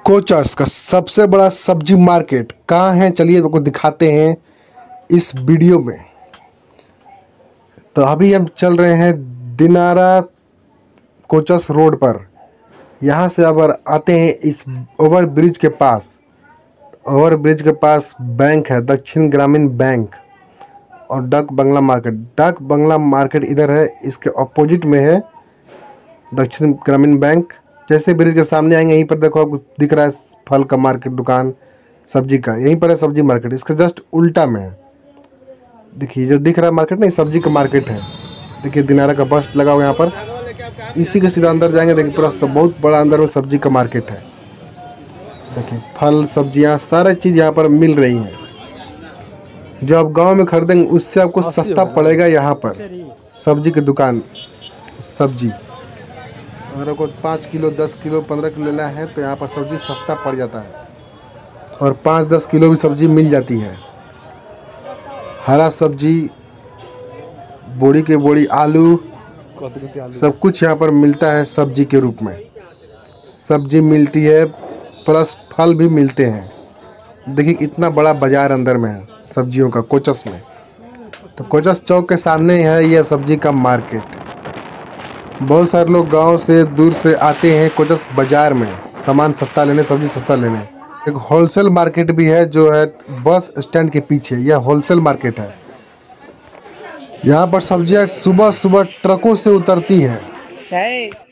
कोचस का सबसे बड़ा सब्जी मार्केट कहाँ है, चलिए आपको दिखाते हैं इस वीडियो में। तो अभी हम चल रहे हैं दिनारा कोचस रोड पर। यहाँ से अगर आते हैं इस ओवर ब्रिज के पास बैंक है, दक्षिण ग्रामीण बैंक और डाक बंगला मार्केट। डाक बंगला मार्केट इधर है, इसके अपोजिट में है दक्षिण ग्रामीण बैंक। जैसे ब्रिज के सामने आएंगे, यहीं पर देखो आपको दिख रहा है फल का मार्केट, दुकान सब्जी का, यहीं पर है सब्जी मार्केट। इसके जस्ट उल्टा में है, देखिए जो दिख रहा है मार्केट ना, ये सब्जी का मार्केट है। देखिए दिनारा का बस लगा हुआ यहाँ पर, इसी के सीधा अंदर जाएंगे, देखिए पूरा बहुत बड़ा अंदर में सब्जी का मार्केट है। देखिए फल सब्जियाँ सारा चीज़ यहाँ पर मिल रही हैं। जो आप गांव में खरीदेंगे उससे आपको सस्ता पड़ेगा यहाँ पर। सब्जी की दुकान, सब्जी अगर आपको 5 किलो 10 किलो 15 किलो लेना है तो यहाँ पर सब्जी सस्ता पड़ जाता है और 5-10 किलो भी सब्जी मिल जाती है। हरा सब्जी, बोड़ी के बोड़ी आलू, सब कुछ यहाँ पर मिलता है सब्जी के रूप में। सब्जी मिलती है प्लस फल भी मिलते हैं। देखिए इतना बड़ा बाजार अंदर में है सब्जियों का कोचस में। तो कोचस चौक के सामने है यह सब्जी का मार्केट। बहुत सारे लोग गांव से दूर से आते हैं कोचस बाजार में सामान सस्ता लेने, सब्जी सस्ता लेने। एक होलसेल मार्केट भी है जो है बस स्टैंड के पीछे, यह होलसेल मार्केट है। यहाँ पर सब्जियाँ सुबह सुबह ट्रकों से उतरती है।